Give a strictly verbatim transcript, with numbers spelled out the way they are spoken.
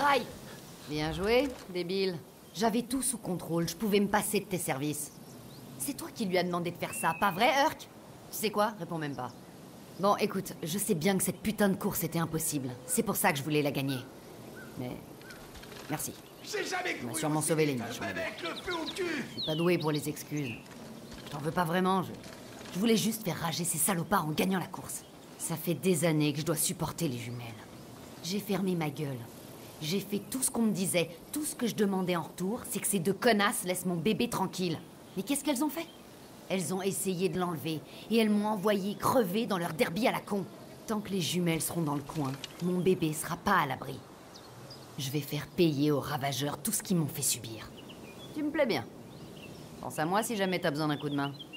rails. Bien joué, débile. J'avais tout sous contrôle, je pouvais me passer de tes services. C'est toi qui lui as demandé de faire ça, pas vrai, Hurk? Tu sais quoi? Réponds même pas. Bon, écoute, je sais bien que cette putain de course était impossible. C'est pour ça que je voulais la gagner. Mais... merci. J'ai jamais Tu m'as cru sûrement aussi sauvé les vite, niches. avec le feu au cul. Je suis pas doué pour les excuses. Je t'en veux pas vraiment, je... Je voulais juste faire rager ces salopards en gagnant la course. Ça fait des années que je dois supporter les jumelles. J'ai fermé ma gueule. J'ai fait tout ce qu'on me disait. Tout ce que je demandais en retour, c'est que ces deux connasses laissent mon bébé tranquille. Mais qu'est-ce qu'elles ont fait? Elles ont essayé de l'enlever. Et elles m'ont envoyé crever dans leur derby à la con. Tant que les jumelles seront dans le coin, mon bébé sera pas à l'abri. Je vais faire payer aux ravageurs tout ce qu'ils m'ont fait subir. Tu me plais bien. Pense à moi si jamais t'as besoin d'un coup de main.